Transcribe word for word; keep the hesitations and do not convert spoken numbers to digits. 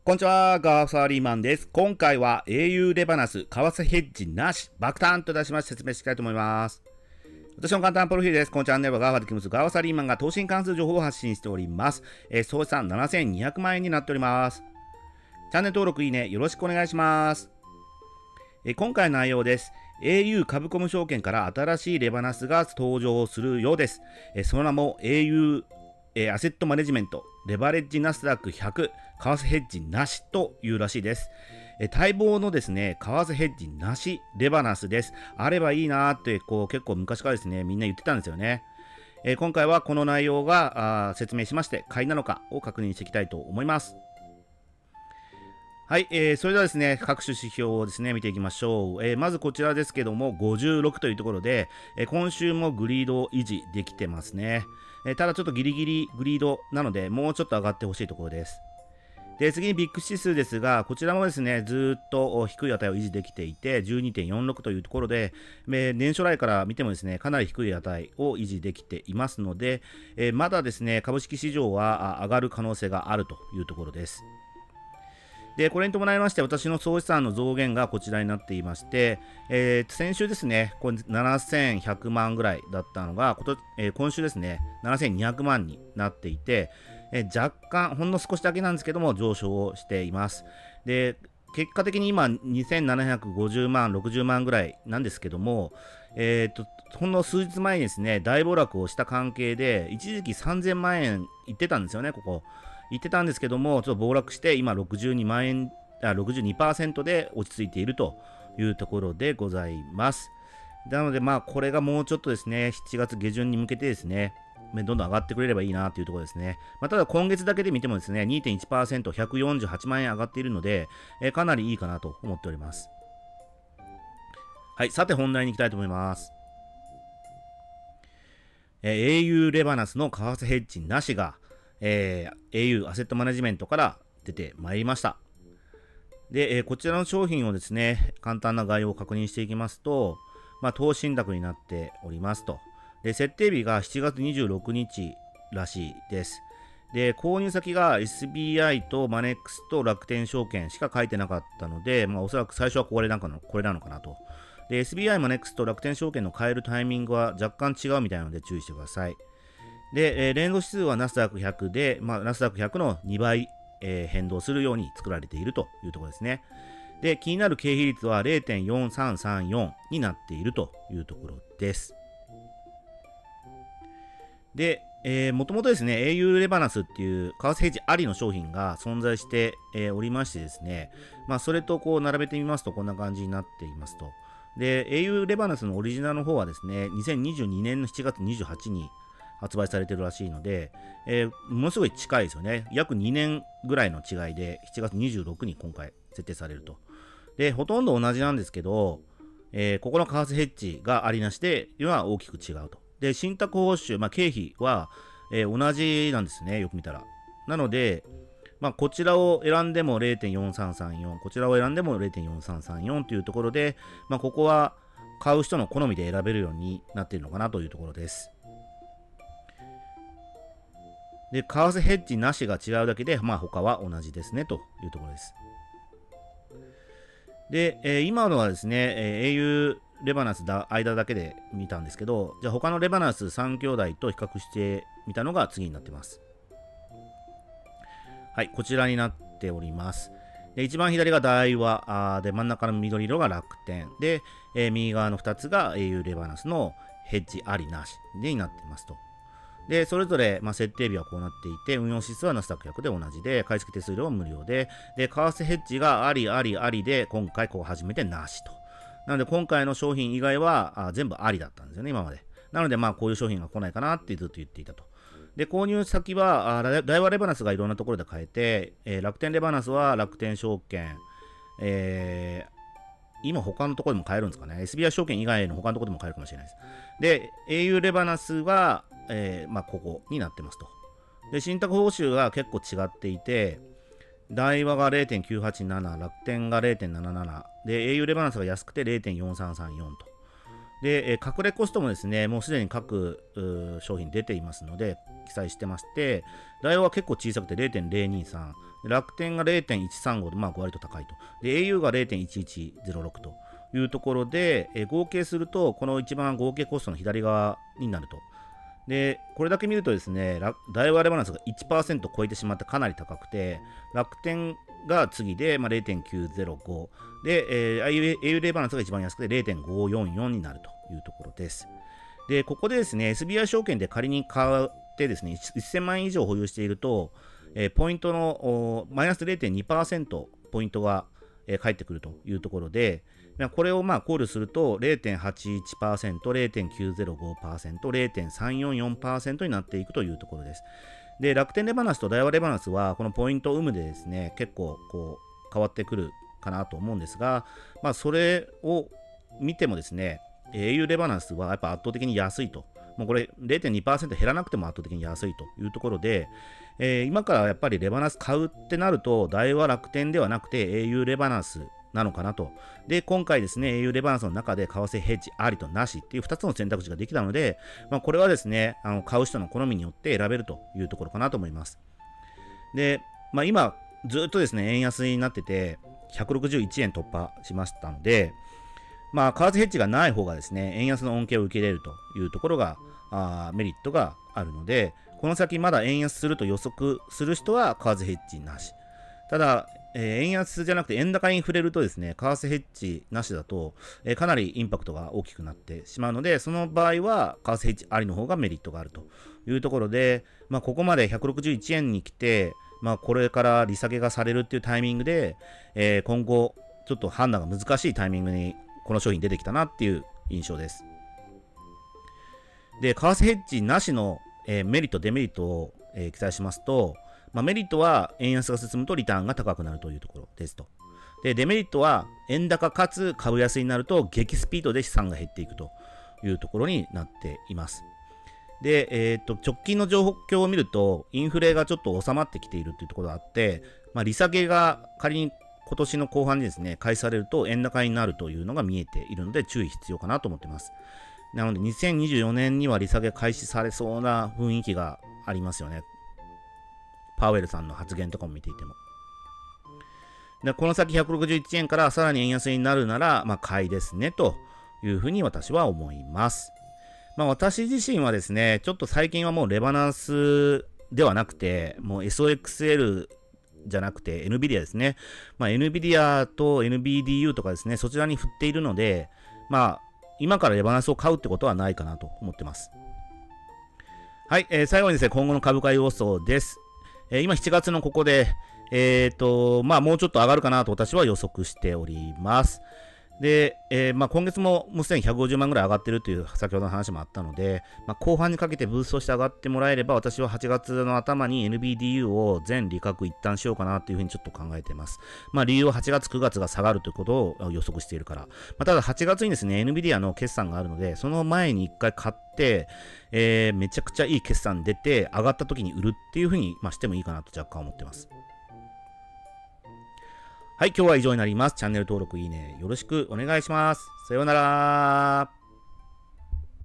こんにちは、ガーサーリーマンです。今回は エーユー レバナス、為替ヘッジなし、爆誕と出しまして説明していきたいと思います。私の簡単プロフィールです。このチャンネルはガーファでキムス、ガーサーリーマンが投資に関する情報を発信しております。えー、総資産ななせんにひゃくまんえんになっております。チャンネル登録、いいね、よろしくお願いします。えー、今回の内容です。エーユー 株コム証券から新しいレバナスが登場するようです。えー、その名も エーユー、えー、アセットマネジメント、レバレッジナスダックひゃく、為替ヘッジなしというらしいです。え待望のですね、為替ヘッジなしレバナスです。あればいいなーって、こう結構昔からですね、みんな言ってたんですよね。えー、今回はこの内容が説明しまして、買いなのかを確認していきたいと思います。はい、えー、それではですね、各種指標をですね、見ていきましょう。えー、まずこちらですけども、ごじゅうろくというところで、えー、今週もグリードを維持できてますね。えー、ただちょっとギリギリグリードなので、もうちょっと上がってほしいところです。で、次にビッグ指数ですが、こちらもですね、ずっと低い値を維持できていて、じゅうにてんよんろく というところで、えー、年初来から見てもですね、かなり低い値を維持できていますので、えー、まだですね、株式市場は上がる可能性があるというところです。で、これに伴いまして、私の総資産の増減がこちらになっていまして、えー、先週ですね、これななせんひゃくまんぐらいだったのが、ことえー、今週ですね、ななせんにひゃくまんになっていて、えー、若干、ほんの少しだけなんですけども、上昇をしています。で、結果的に今、にせんななひゃくごじゅうまん、ろくじゅうまんぐらいなんですけども、えー、とほんの数日前にですね、大暴落をした関係で、一時期さんぜんまんえんいってたんですよね、ここ。言ってたんですけども、ちょっと暴落して、今ろくじゅうにまんえん、あ ろくじゅうにパーセント で落ち着いているというところでございます。なので、まあ、これがもうちょっとですね、しちがつげじゅんに向けてですね、どんどん上がってくれればいいなというところですね。まあ、ただ、今月だけで見てもですね、にてんいちパーセント、ひゃくよんじゅうはちまんえん上がっているので、えー、かなりいいかなと思っております。はい、さて本題に行きたいと思います。えー、エーユー レバナスの為替ヘッジなしが、えー、エーユー アセットマネジメントから出てまいりました。で、えー、こちらの商品をですね、簡単な概要を確認していきますと、まあ、投資信託になっておりますと。で、設定日がしちがつにじゅうろくにちらしいです。で、購入先が エスビーアイ とマネックスと楽天証券しか書いてなかったので、まあ、おそらく最初はこれなんかの、これなのかなと。で、エスビーアイ、マネックスと楽天証券の買えるタイミングは若干違うみたいなので注意してください。で、えー、連動指数はナスダックひゃくで、まあ、ナスダックひゃくのにばい、えー、変動するように作られているというところですね。で、気になる経費率は れいてんよんさんさんよん になっているというところです。で、えー、もともとですね、エーユー レバナスっていう為替ヘッジありの商品が存在して、えー、おりましてですね、まあ、それとこう並べてみますとこんな感じになっていますと。で、エーユー レバナスのオリジナルの方はですね、にせんにじゅうにねんのしちがつにじゅうはちにちに発売されてるらしいので、えー、ものすごい近いですよね。約にねんぐらいの違いで、しちがつにじゅうろくにちに今回設定されると。で、ほとんど同じなんですけど、えー、ここの為替ヘッジがありなしで、いうのは大きく違うと。で、信託報酬、まあ、経費は、えー、同じなんですね、よく見たら。なので、まあ、こちらを選んでも れいてんよんさんさんよん、こちらを選んでも れいてんよんさんさんよん というところで、まあ、ここは買う人の好みで選べるようになっているのかなというところです。で、為替ヘッジなしが違うだけで、まあ、他は同じですねというところです。で、えー、今のはですね、えー、エーユー レバナスだ間だけで見たんですけど、じゃあ他のレバナスさん兄弟と比較してみたのが次になってます。はい、こちらになっております。で、一番左が大和で、真ん中の緑色が楽天で、えー、右側のふたつが エーユー レバナスのヘッジありなしでになっていますと。で、それぞれ、まあ、設定日はこうなっていて、運用指数はナスダックひゃくで同じで、買い付け手数料は無料で、で、為替ヘッジがありありありで、今回こう初めてなしと。なので、今回の商品以外はあ全部ありだったんですよね、今まで。なので、まあ、こういう商品が来ないかなってずっと言っていたと。で、購入先は、あ大和レバナスがいろんなところで買えて、えー、楽天レバナスは楽天証券、えー、今他のところでも買えるんですかね。エスビーアイ 証券以外の他のところでも買えるかもしれないです。で、エーユー レバナスは、えー、まあ、ここになってますと。で、信託報酬が結構違っていて、大和が れいてんきゅうはちなな、楽天が れいてんなななな、で、エーユー レバナスが安くて れいてんよんさんさんよん と。で、えー、隠れコストもですね、もうすでに各商品出ていますので、 記載してまして、ダイワは結構小さくて れいてんれいにさん、楽天が れいてんいちさんご で、まあ割と高いと。で、au が れいてんいちいちゼロろく というところで、えー、合計すると、この一番合計コストの左側になると。で、これだけ見るとですね、ダイワレバナンスが いちパーセント 超えてしまってかなり高くて、楽天が次で、まあ、れいてんきゅうゼロご で、えー、au レバナンスが一番安くて れいてんごよんよん になるというところです。で、ここでですね、エスビーアイ 証券で仮に買ってですね、せんまんえん以上保有していると、えー、ポイントのマイナス れいてんにパーセント ポイントが、えー、返ってくるというところで、これをまあ考慮すると れいてんはちいちパーセント、れいてんきゅうゼロごパーセント、れいてんさんよんよんパーセント になっていくというところです。で、楽天レバナンスとダイワレバナンスはこのポイント有無でですね、結構こう変わってくるかなと思うんですが、まあそれを見てもですね、au レバナンスはやっぱ圧倒的に安いと。もうこれ れいてんにパーセント 減らなくても圧倒的に安いというところで、えー、今からやっぱりレバナンス買うってなると、ダイワ楽天ではなくて au レバナンスなのかなと。で、今回ですね、au レバナンスの中で為替ヘッジありとなしっていうふたつの選択肢ができたので、まあ、これはですね、あの買う人の好みによって選べるというところかなと思います。で、まあ、今、ずっとですね、円安になってて、ひゃくろくじゅういちえん突破しましたので、まあ、為替ヘッジがない方がですね、円安の恩恵を受け入れるというところが、あメリットがあるので、この先まだ円安すると予測する人は為替ヘッジなし。ただ、えー、円安じゃなくて円高に触れるとですね、為替ヘッジなしだと、えー、かなりインパクトが大きくなってしまうので、その場合は為替ヘッジありの方がメリットがあるというところで、まあ、ここまでひゃくろくじゅういちえんに来て、まあ、これから利下げがされるっていうタイミングで、えー、今後ちょっと判断が難しいタイミングにこの商品出てきたなっていう印象です。で、為替ヘッジなしの、えー、メリット、デメリットを、えー、記載しますと、まあ、メリットは円安が進むとリターンが高くなるというところですと。で、デメリットは円高かつ株安になると激スピードで資産が減っていくというところになっています。で、えー、と直近の状況を見ると、インフレがちょっと収まってきているというところがあって、まあ、利下げが仮に今年の後半にですね、開始されると円高になるというのが見えているので注意必要かなと思っています。なのでにせんにじゅうよねんには利下げ開始されそうな雰囲気がありますよね。パウエルさんの発言とかも見ていても。でこの先ひゃくろくじゅういちえんからさらに円安になるなら、まあ、買いですねというふうに私は思います。まあ、私自身はですね、ちょっと最近はもうレバナンスではなくて、もう エスオーエックスエル じゃなくて エヌビディア ですね。まあ、エヌビディア と エヌビーディーユー とかですね、そちらに振っているので、まあ、今からレバナンスを買うってことはないかなと思ってます。はい、えー、最後にですね、今後の株価予想です。えー、今しちがつのここで、えっと、まあもうちょっと上がるかなと私は予測しております。で、えー、まあ今月ももうすでにひゃくごじゅうまんぐらい上がってるという先ほどの話もあったので、まあ、後半にかけてブーストして上がってもらえれば、私ははちがつの頭に エヌビーディーユー を全利確一旦しようかなというふうにちょっと考えています。まあ理由ははちがつくがつが下がるということを予測しているから。まあ、ただはちがつにですね、エヌビディア の決算があるので、その前に一回買って、えー、めちゃくちゃいい決算出て上がった時に売るっていうふうに、まあ、してもいいかなと若干思ってます。はい、今日は以上になります。チャンネル登録、いいね、よろしくお願いします。さようなら。